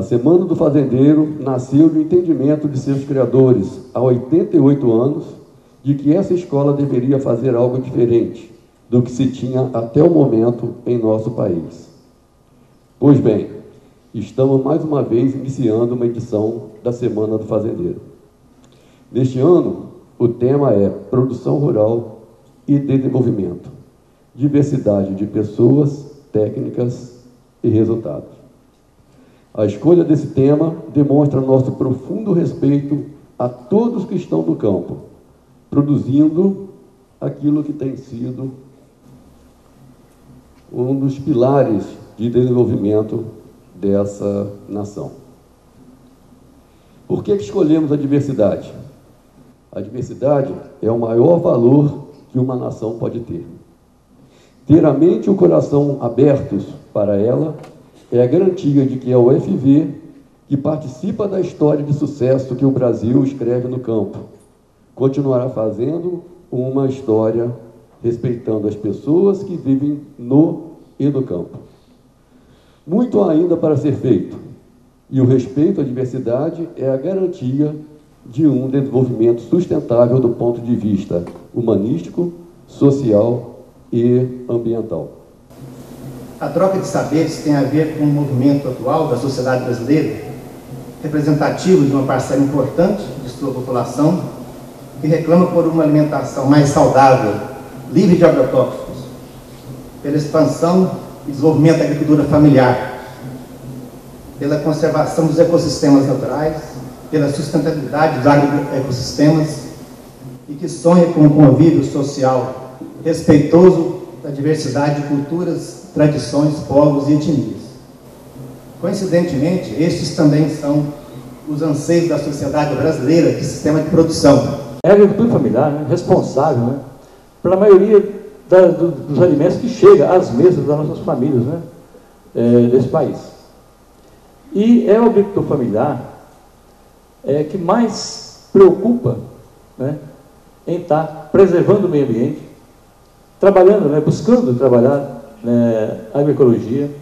Semana do Fazendeiro nasceu do entendimento de seus criadores, há 88 anos, de que essa escola deveria fazer algo diferente do que se tinha até o momento em nosso país. Pois bem, estamos mais uma vez iniciando uma edição da Semana do Fazendeiro. Neste ano, o tema é Produção Rural e Desenvolvimento, diversidade de pessoas, técnicas e resultados. A escolha desse tema demonstra nosso profundo respeito a todos que estão no campo, produzindo aquilo que tem sido um dos pilares de desenvolvimento dessa nação. Por que escolhemos a diversidade? A diversidade é o maior valor que uma nação pode ter. Ter a mente e o coração abertos para ela é a garantia de que a UFV, que participa da história de sucesso que o Brasil escreve no campo, continuará fazendo uma história respeitando as pessoas que vivem no e no campo. Muito ainda para ser feito, e o respeito à diversidade é a garantia de um desenvolvimento sustentável do ponto de vista humanístico, social e ambiental. A troca de saberes tem a ver com o movimento atual da sociedade brasileira, representativo de uma parcela importante de sua população, que reclama por uma alimentação mais saudável, livre de agrotóxicos, pela expansão e desenvolvimento da agricultura familiar, pela conservação dos ecossistemas naturais, pela sustentabilidade dos agroecossistemas, e que sonha com um convívio social respeitoso da diversidade de culturas, tradições, povos e etnias. Coincidentemente, estes também são os anseios da sociedade brasileira de sistema de produção. É a agricultura familiar, né, responsável, né, pela maioria dos alimentos que chegam às mesas das nossas famílias, né, desse país. E é o agricultor familiar que mais preocupa, né, em estar preservando o meio ambiente, trabalhando, né, buscando trabalhar a agroecologia,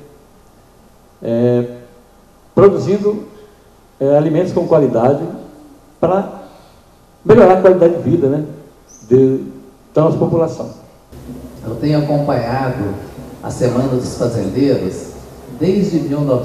produzindo alimentos com qualidade para melhorar a qualidade de vida, né, da nossa população. Eu tenho acompanhado a Semana dos Fazendeiros desde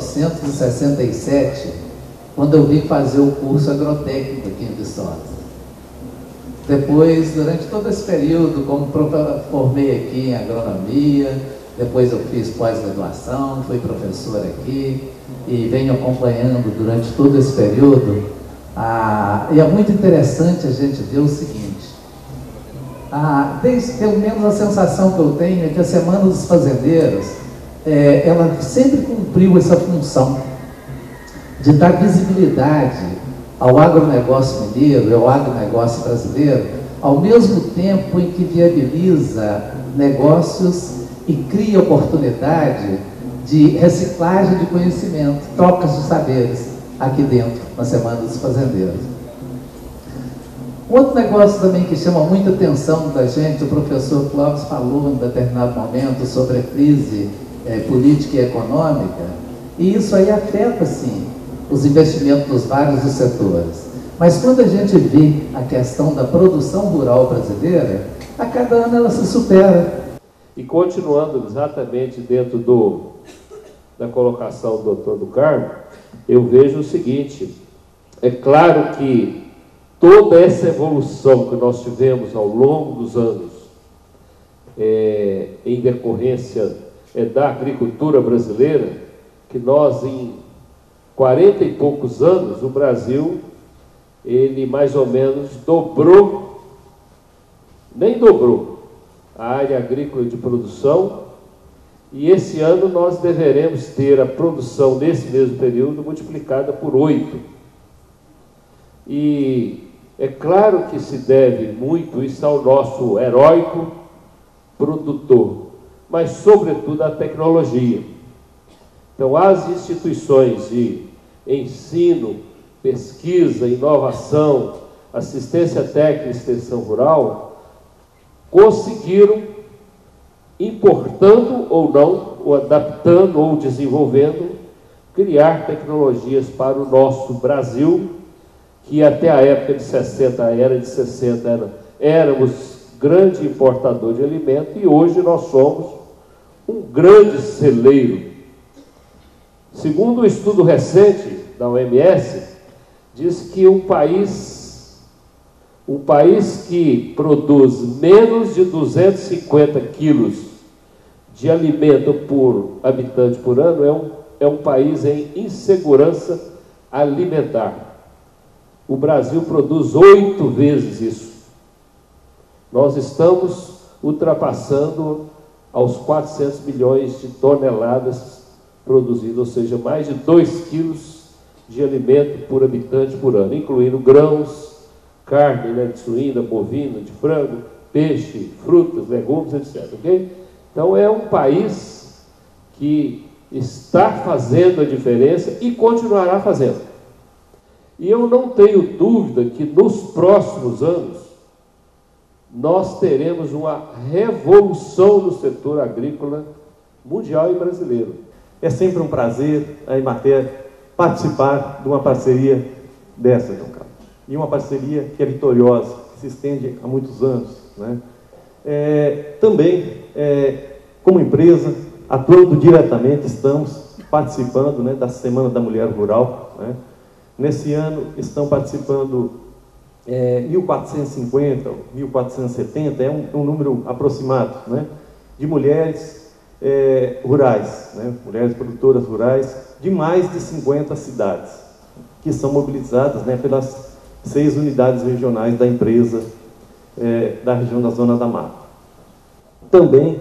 1967, quando eu vim fazer o curso agrotécnico aqui em Viçosa. Depois, durante todo esse período, como formei aqui em agronomia, depois eu fiz pós-graduação, fui professor aqui e venho acompanhando durante todo esse período. E é muito interessante a gente ver o seguinte, pelo menos a sensação que eu tenho é que a Semana dos Fazendeiros, ela sempre cumpriu essa função de dar visibilidade ao agronegócio mineiro e ao agronegócio brasileiro, ao mesmo tempo em que viabiliza negócios e cria oportunidade de reciclagem de conhecimento, trocas de saberes aqui dentro, na Semana dos Fazendeiros. Outro negócio também que chama muita atenção da gente, o professor Clóvis falou em determinado momento sobre a crise política e econômica, e isso aí afeta, sim, os investimentos nos vários setores. Mas quando a gente vê a questão da produção rural brasileira, a cada ano ela se supera. E continuando exatamente dentro da colocação do Dr. do Carmo, eu vejo o seguinte, é claro que toda essa evolução que nós tivemos ao longo dos anos, em decorrência da agricultura brasileira, que nós em 40 e poucos anos, o Brasil, ele mais ou menos dobrou, nem dobrou, a área agrícola de produção, e esse ano nós deveremos ter a produção nesse mesmo período multiplicada por 8. E é claro que se deve muito isso ao nosso heróico produtor, mas sobretudo à tecnologia. Então, as instituições de ensino, pesquisa, inovação, assistência técnica e extensão rural conseguiram, importando ou não, ou adaptando ou desenvolvendo criar tecnologias para o nosso Brasil, que até a época de 60, éramos grande importador de alimento, e hoje nós somos um grande celeiro. Segundo um estudo recente da OMS, diz que um país que produz menos de 250 quilos de alimento por habitante por ano é um país em insegurança alimentar. O Brasil produz 8 vezes isso. Nós estamos ultrapassando aos 400 milhões de toneladas produzidas, ou seja, mais de 2 quilos de alimento por habitante por ano, incluindo grãos, carne, né, de suína, bovina, de frango, peixe, frutas, legumes, etc. Okay? Então é um país que está fazendo a diferença e continuará fazendo. E eu não tenho dúvida que nos próximos anos nós teremos uma revolução no setor agrícola mundial e brasileiro. É sempre um prazer a Emater participar de uma parceria dessa, João Carlos. E uma parceria que é vitoriosa, que se estende há muitos anos, né? Também, como empresa, atuando diretamente, estamos participando, né, da Semana da Mulher Rural, né? Nesse ano estão participando 1.450, 1.470, é um número aproximado, né, de mulheres rurais, né, mulheres produtoras rurais, de mais de 50 cidades, que são mobilizadas, né, pelas 6 unidades regionais da empresa da região da Zona da Mata. Também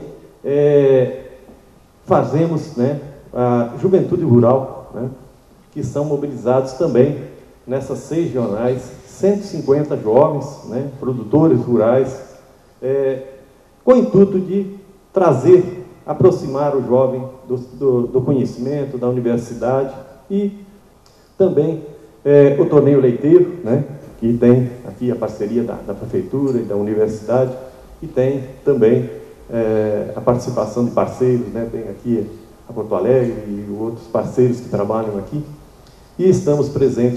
fazemos, né, a Juventude Rural, né, que são mobilizados também nessas 6 regionais, 150 jovens, né, produtores rurais, com o intuito de trazer, aproximar o jovem do conhecimento, da universidade, e também o torneio leiteiro, né, que tem aqui a parceria da prefeitura e da universidade, e tem também a participação de parceiros, né, tem aqui a Porto Alegre e outros parceiros que trabalham aqui, e estamos presentes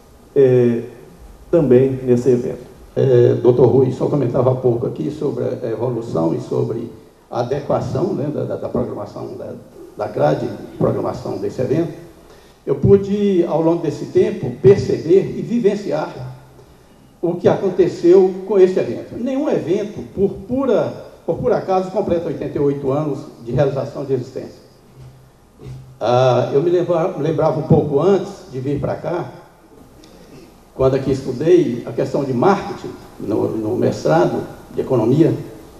também nesse evento. Dr. Rui só comentava há pouco aqui sobre a evolução e sobre a adequação, né, da programação, da grade de programação desse evento. Eu pude, ao longo desse tempo, perceber e vivenciar o que aconteceu com este evento. Nenhum evento, por acaso, completa 88 anos de realização de existência. Eu me lembrava um pouco antes de vir para cá, quando aqui estudei a questão de marketing, no mestrado de economia,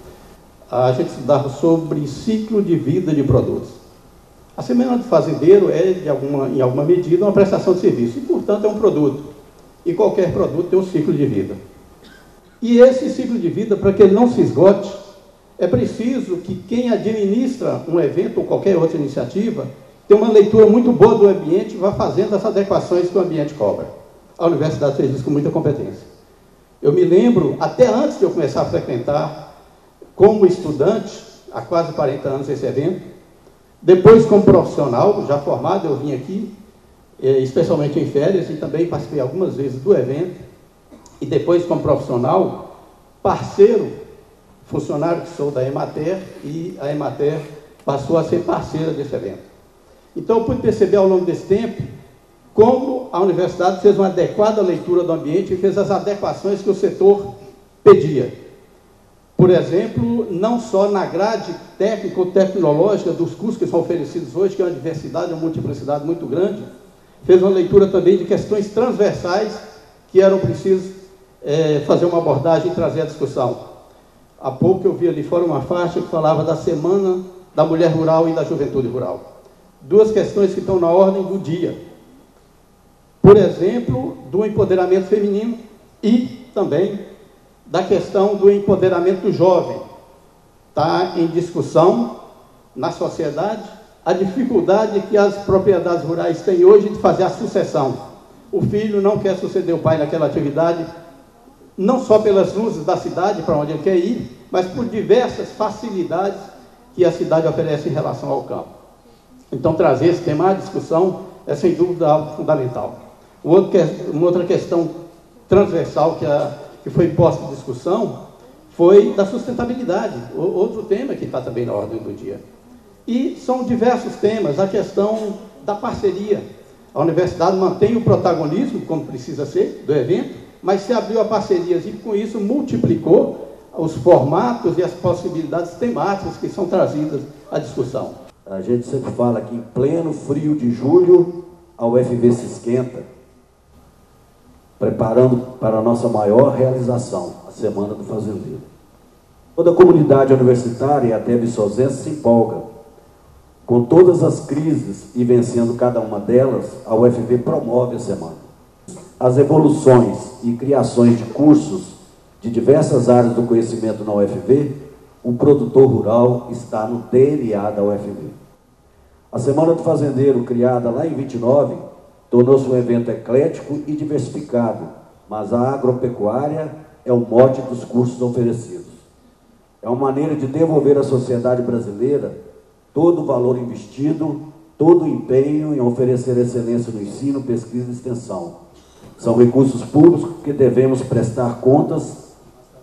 a gente estudava sobre ciclo de vida de produtos. A Semana do Fazendeiro é, em alguma medida, uma prestação de serviço, e, portanto, é um produto. E qualquer produto tem um ciclo de vida. E esse ciclo de vida, para que ele não se esgote, é preciso que quem administra um evento ou qualquer outra iniciativa tenha uma leitura muito boa do ambiente e vá fazendo as adequações que o ambiente cobra. A universidade fez isso com muita competência. Eu me lembro, até antes de eu começar a frequentar, como estudante, há quase 40 anos esse evento, depois como profissional, já formado, eu vim aqui, especialmente em férias, e também participei algumas vezes do evento, e depois como profissional, parceiro, funcionário que sou da Emater, e a Emater passou a ser parceira desse evento. Então eu pude perceber ao longo desse tempo como a universidade fez uma adequada leitura do ambiente e fez as adequações que o setor pedia. Por exemplo, não só na grade técnico-tecnológica dos cursos que são oferecidos hoje, que é uma diversidade, uma multiplicidade muito grande, fez uma leitura também de questões transversais que eram precisas fazer uma abordagem e trazer a discussão. Há pouco eu vi ali fora uma faixa que falava da Semana da Mulher Rural e da Juventude Rural. 2 questões que estão na ordem do dia. Por exemplo, do empoderamento feminino e também da questão do empoderamento do jovem. Está em discussão na sociedade a dificuldade que as propriedades rurais têm hoje de fazer a sucessão. O filho não quer suceder o pai naquela atividade, não só pelas luzes da cidade para onde ele quer ir, mas por diversas facilidades que a cidade oferece em relação ao campo. Então, trazer esse tema à discussão é sem dúvida algo fundamental. Uma outra questão transversal que foi posta em discussão foi da sustentabilidade, outro tema que está também na ordem do dia. E são diversos temas, a questão da parceria. A universidade mantém o protagonismo, como precisa ser, do evento, mas se abriu a parcerias e, com isso, multiplicou os formatos e as possibilidades temáticas que são trazidas à discussão. A gente sempre fala que, em pleno frio de julho, a UFV se esquenta, preparando para a nossa maior realização, a Semana do Fazendeiro. Toda a comunidade universitária e até viçosense se empolga. Com todas as crises e vencendo cada uma delas, a UFV promove a semana. As evoluções e criações de cursos de diversas áreas do conhecimento na UFV, o produtor rural está no DNA da UFV. A Semana do Fazendeiro, criada lá em 29, tornou-se um evento eclético e diversificado, mas a agropecuária é o mote dos cursos oferecidos. É uma maneira de devolver à sociedade brasileira todo o valor investido, todo o empenho em oferecer excelência no ensino, pesquisa e extensão. São recursos públicos que devemos prestar contas,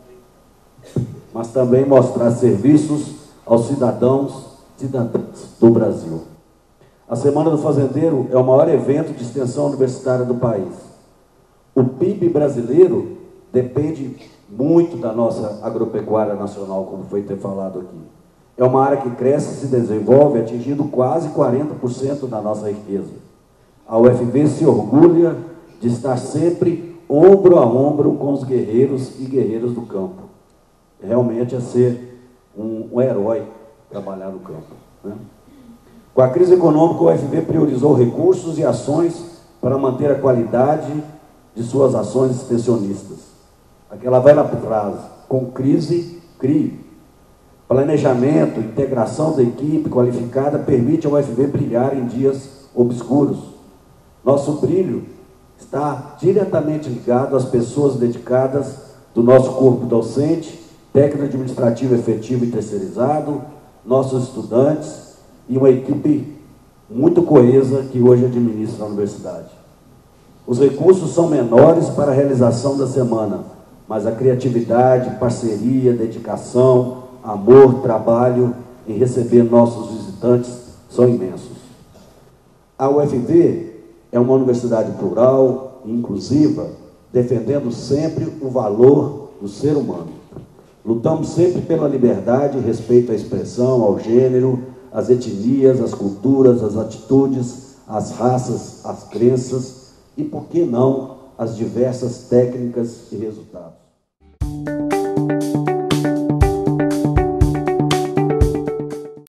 mas também mostrar serviços aos cidadãs do Brasil. A Semana do Fazendeiro é o maior evento de extensão universitária do país. O PIB brasileiro depende muito da nossa agropecuária nacional, como foi ter falado aqui. É uma área que cresce e se desenvolve, atingindo quase 40% da nossa riqueza. A UFV se orgulha de estar sempre ombro a ombro com os guerreiros e guerreiras do campo. Realmente é ser um herói trabalhar no campo, né? Com a crise econômica, a UFV priorizou recursos e ações para manter a qualidade de suas ações extensionistas. Aquela velha frase, com crise, crie. Planejamento, integração da equipe qualificada permite ao UFV brilhar em dias obscuros. Nosso brilho está diretamente ligado às pessoas dedicadas do nosso corpo docente, técnico administrativo efetivo e terceirizado, nossos estudantes e uma equipe muito coesa que hoje administra a universidade. Os recursos são menores para a realização da semana, mas a criatividade, parceria, dedicação, amor, trabalho em receber nossos visitantes são imensos. A UFV é uma universidade plural e inclusiva, defendendo sempre o valor do ser humano. Lutamos sempre pela liberdade e respeito à expressão, ao gênero, às etnias, às culturas, às atitudes, às raças, às crenças e, por que não, às diversas técnicas e resultados.